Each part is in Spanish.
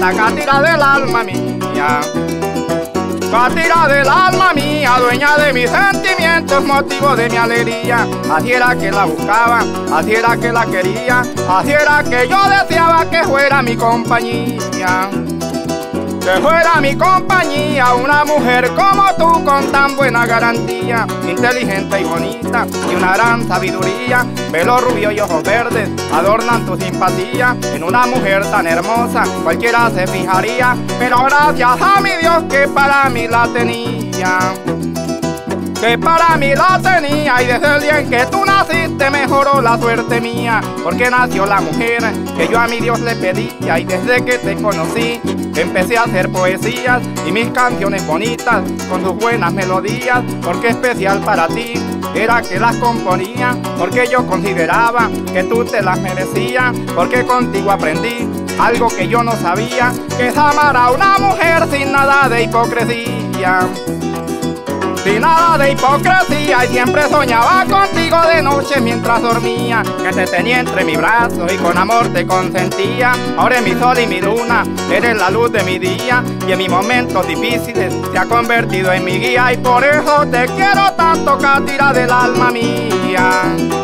Catirita, catira del alma mía. Catira del alma mía, dueña de mis sentimientos, motivo de mi alegría. Así era que la buscaba, así era que la quería, así era que yo deseaba que fuera mi compañía. Que fuera mi compañía, una mujer como tú con tan buena garantía, inteligente y bonita y una gran sabiduría, pelo rubio y ojos verdes adornan tu simpatía. En una mujer tan hermosa cualquiera se fijaría, pero gracias a mi Dios que para mí la tenía. Que para mí la tenía, y desde el día en que tú naciste mejoró la suerte mía, porque nació la mujer que yo a mi Dios le pedía. Y desde que te conocí empecé a hacer poesías y mis canciones bonitas con sus buenas melodías, porque especial para ti era que las componía, porque yo consideraba que tú te las merecías, porque contigo aprendí algo que yo no sabía, que es amar a una mujer sin nada de hipocresía. Sin nada de hipocresía, y siempre soñaba contigo de noche mientras dormía, que te tenía entre mis brazos y con amor te consentía. Ahora eres mi sol y mi luna, eres la luz de mi día, y en mis momentos difíciles te ha convertido en mi guía. Y por eso te quiero tanto, catira del alma mía.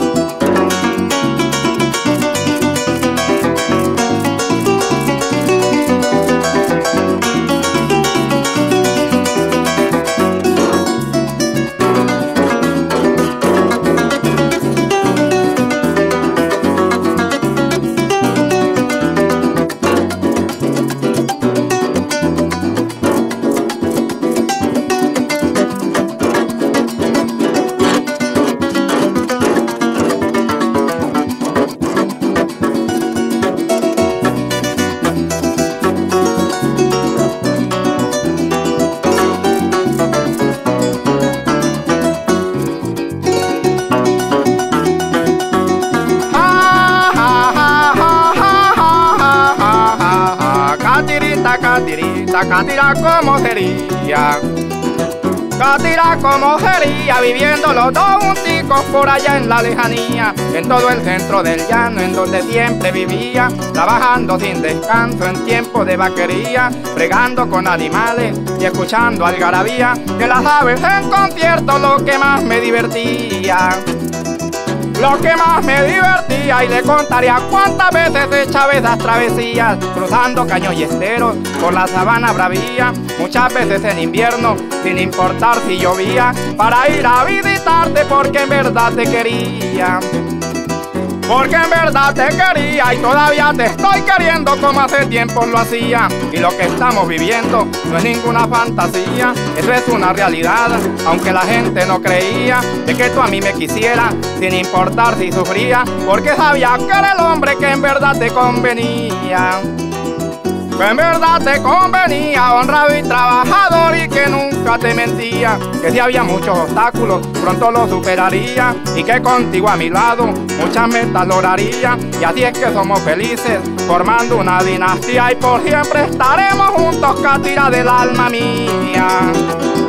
Catirita, catira como sería, catira como sería, viviendo los dos junticos por allá en la lejanía, en todo el centro del llano en donde siempre vivía, trabajando sin descanso en tiempo de vaquería, fregando con animales y escuchando algarabía, que las aves en concierto lo que más me divertía. Lo que más me divertía, y le contaría cuántas veces echaba esas travesías, cruzando caños y esteros por la sabana bravía, muchas veces en invierno, sin importar si llovía, para ir a visitarte porque en verdad te quería. Porque en verdad te quería, y todavía te estoy queriendo como hace tiempo lo hacía. Y lo que estamos viviendo no es ninguna fantasía, eso es una realidad, aunque la gente no creía de que tú a mí me quisieras, sin importar si sufría, porque sabía que era el hombre que en verdad te convenía. Que en verdad te convenía, honrado y trabajador, y que nunca te mentía, que si había muchos obstáculos pronto los superaría, y que contigo a mi lado muchas metas lograría. Y así es que somos felices formando una dinastía, y por siempre estaremos juntos, catira del alma mía.